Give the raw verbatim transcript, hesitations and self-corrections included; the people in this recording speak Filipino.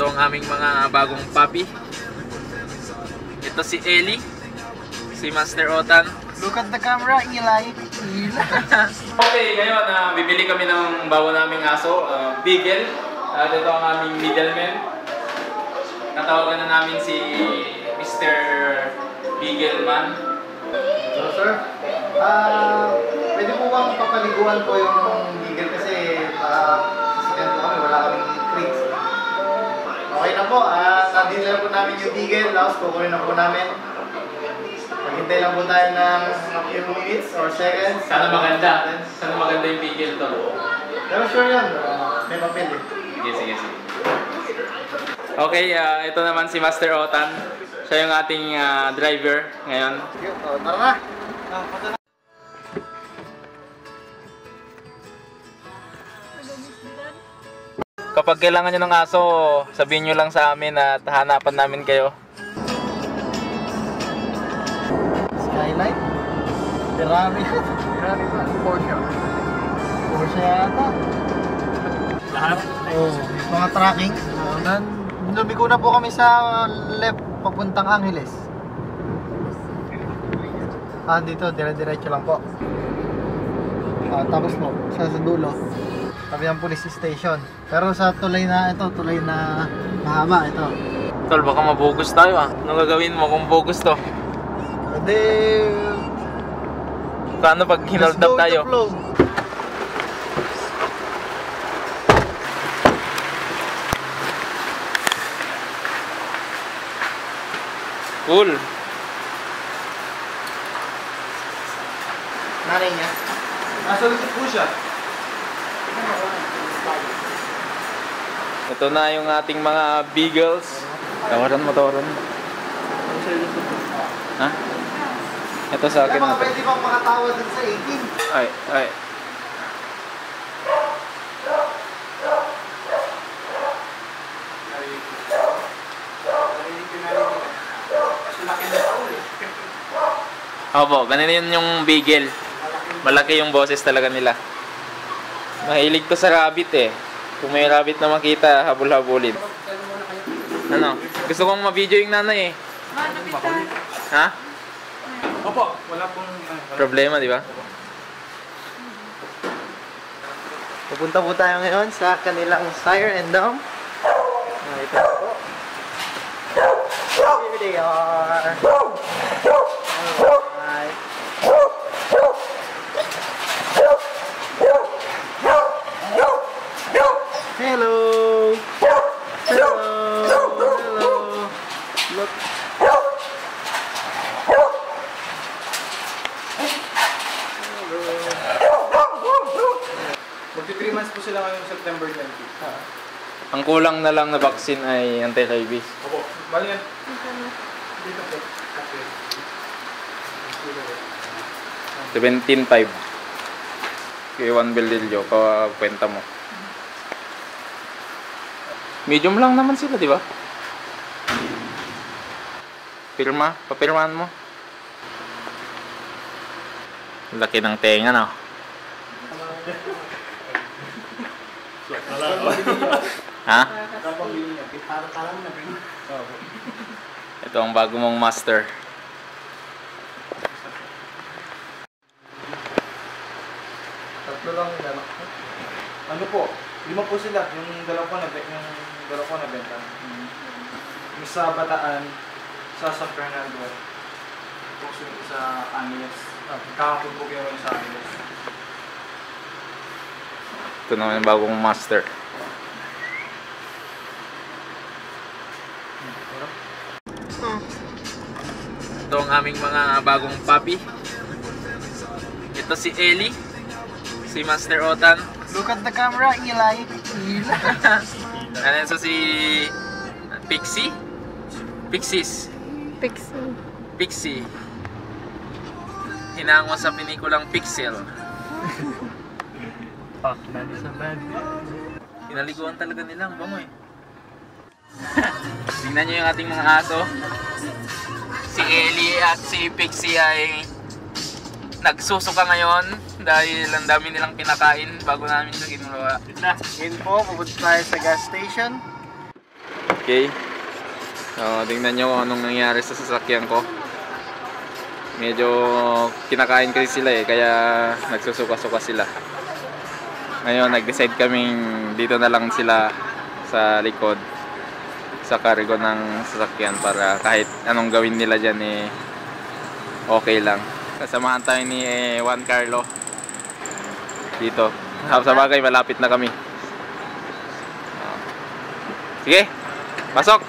Ito ang aming mga bagong puppy. Ito si Ellie, si Master Otan. Look at the camera, Eli. Okay, ngayon uh, bibili kami ng bago naming aso, uh, Beagle. Uh, ito ang aming middleman. Natawagan na namin si Mister Beagle Man. So sir, uh, pwede po bang papaliguan po yung Beagle kasi uh, sasakyan po kami, wala kaming crates. Okay na po, uh, nandito na po namin yung Beagle, tapos kukunin na po namin. Maghintay lang po tayo ng a few minutes or seconds. Sana maganda. Sana maganda yung Beagle to. Pero sure yun, uh, may papel eh. Sige, sige, sige. Okay, uh, ito naman si Master Otan. Siya yung ating uh, driver ngayon. Sige, oh, tara na! Ah, punta na. Kapag kailangan nyo ng aso, sabihin nyo lang sa amin at hanapan namin kayo. Skylight? Ferrari? Ferrari ba? Porsche? Porsche yata? Lahat? Oo, oh, mga tracking. Uh, Lumiko na po kami sa left papuntang Angeles. Ah, dito, dire-diretso lang po. Ah, tapos po, sa, sa dulo, tabi ang police station. Pero sa tulay na ito, tulay na mahaba ito. Tol, baka mabugos tayo ah. Anong gagawin mo kung bugos to? Hindi. Paano pag hinold up tayo? Cool. Nanay niya. Nasa likod po siya. Ito na yung ating mga beagles. Tawaran mo, tawaran mo. Ha? Ito sa akin Kaya mga na to. pwede bang makatawa dun sa eighteen? Ay, ay. Opo, ganun yun yung beagle. Malaki yung boses talaga nila. Mahilig to sa rabbit eh. Kung may rabbit na makita, habol-habulin. Ano? Gusto kong ma-video yung nanay eh. Ha? Opo, wala pong... Problema, di ba? Pupunta po tayo ngayon sa kanilang sire and dam. Ah, ito na po. Here they are. Alright. Hello. Hello. Hello. Look. magti three months po sila ngayong September twentieth. Ah. Ang kulang na lang na vaccine ay anti-rabies. Opo, bali yan. Dito po. seventeen five. Kay Juan Beldillo, kakwenta mo. Medium lang naman sila, di ba? Pirma, papirmahan mo. Laki ng tenga, no? Ha? Ito ang bago mong master. Tatlo lang yung anak ko. Ano po? Lima po sila. Yung dalawa ko na yung dalawa ko na benta. Yung sa Bataan, sa San Fernando, tapos yung sa Angeles. Ah, kahapon po kayo yung sa Angeles. Ito naman yung bagong master. Ito ang aming mga bagong puppy. Ito si Ellie, si Master Otan. Look at the camera, Eli. Ano yun, so si Pixie? Pixies. Pixie. Pixie. Hinango sa pinikulang Pixel. Fuck, nani sa bed. Pinaliguan talaga nila, ang bango eh. Tingnan nyo yung ating mga aso. Si Ellie at si Pixie ay nagsusuka ngayon dahil ang dami nilang pinakain bago namin siya ginawa. Ngayon po, pupunta tayo sa gas station. Okay? So, tingnan nyo kung anong nangyari sa sasakyan ko. Medyo kinakain kasi sila eh, kaya nagsusuka-suka sila. Ngayon, nag-decide kaming dito na lang sila sa likod sa cargo ng sasakyan para kahit anong gawin nila dyan eh okay lang. Kasamahan tayo ni eh, Juan Carlo dito. Sa bagay, malapit na kami. Sige, pasok!